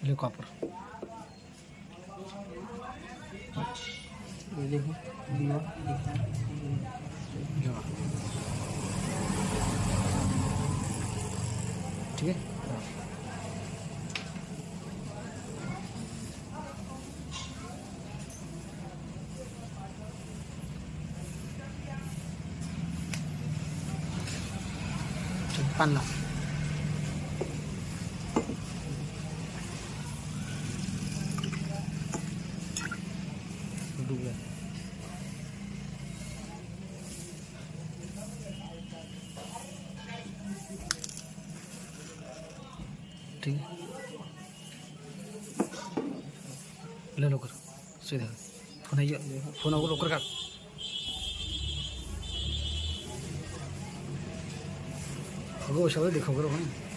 ले कॉपर ये देखो दिया दिखा ठीक है। पन्ना डूब गया। ठीक है, ले लो कर सीधा फोन को लोकर काट। देखो करो